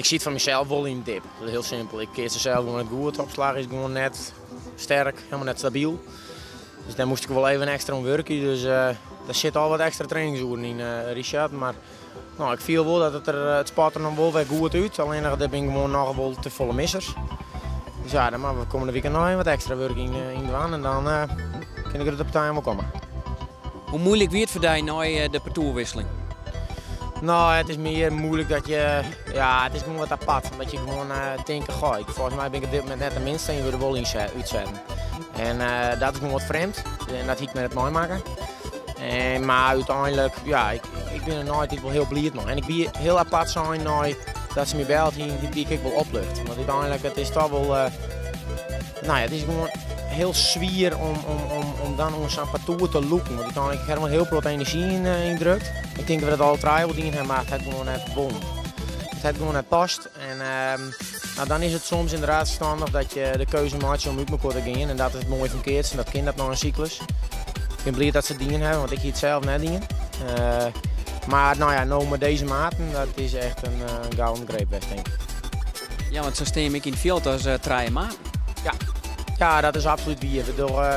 ik zit van mezelf wel in de dip. Dat is heel simpel. Ik keer zelf gewoon goed. De opslag is gewoon net sterk, helemaal net stabiel. Dus daar moest ik wel even extra om werken. Dus daar zit al wat extra trainingsuren in, Richard. Maar nou, ik viel wel dat het spat er nog wel weer goed uit. Alleen dat ben ik gewoon nog wel te volle missers. Dus ja, dan maar we komende weekend nog even wat extra werk in de waan. En dan kan ik er op de partij wel komen. Hoe moeilijk wordt het voor jou na de parcourswisseling? Nou, het is meer moeilijk dat je, ja, het is gewoon wat apart, omdat je gewoon denkt, goh, volgens mij ben ik op dit moment net de minste en je wil er wel uitzetten. En dat is gewoon wat vreemd en dat hiet met het mooi maken. Maar uiteindelijk, ja, ik ben er nooit wel heel blij mee. En ik ben heel apart zijn dat ze me belt die ik wel oplucht. Want uiteindelijk, het is toch wel, nou ja, het is gewoon heel zwier om dan ons aan parcours te loeken. Want uiteindelijk heb ik helemaal heel veel energie in drukt. Ik denk dat we dat al trouwens wel hebben, maar het heeft gewoon net bom. Het heeft gewoon net past. En nou, dan is het soms inderdaad verstandig dat je de keuze maakt om uit elkaar te gaan. En dat is het mooie van Keerts en dat kind dat nog een cyclus. Ik ben blij dat ze dingen hebben, want ik hier het zelf net dingen. Maar nou ja, nou met deze maten, dat is echt een gouden greep, denk ik. Ja, want zo steen ik in het veld als treien maat. Ja, dat is absoluut wie.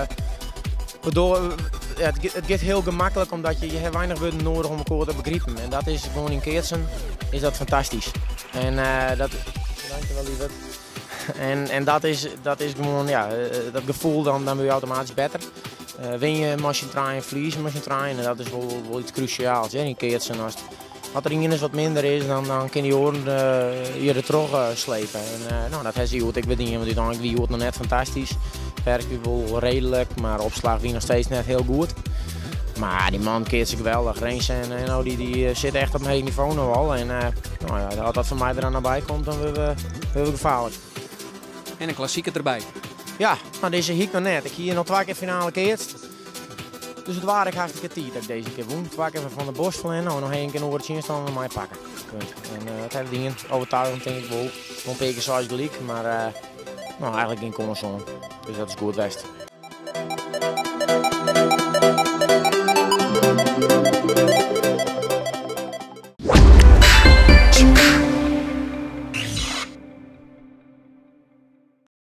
Ja, het gaat heel gemakkelijk omdat je hebt weinig woorden nodig om elkaar te begrijpen. En dat is gewoon in Keertsen is dat fantastisch. En dankjewel lieverd. En dat is gewoon, ja, dat gevoel dan wil je automatisch beter. Win je machine trein, verlies je machine trein en dat is wel iets cruciaals in Keertsen. Als er iets wat minder is, dan kan die oren hier er terug slepen. En nou, dat heeft hij goed ik weet niet, want uiteindelijk wie wordt nog net fantastisch. Werkt wel redelijk, maar opslag wie nog steeds net heel goed. Maar die man keert zich geweldig. Reens en nou, die zit echt op een heet niveau nog al. En nou ja, als dat van mij er aan nabij komt, dan willen we gevaarlijk. En een klassieker erbij. Ja, nou deze hiek nog net. Ik hier nog 2 keer finale keert. Dus het waren ik hartstikke tijd dat ik deze keer won. 2 keer van de Borstel en nou, nog 1 keer over het zien en mij pakken. En het hele dingen overtuigend denk ik wel. Nog een keer zoals gelijk, maar nou, eigenlijk geen connoissance. Dus dat is goed best.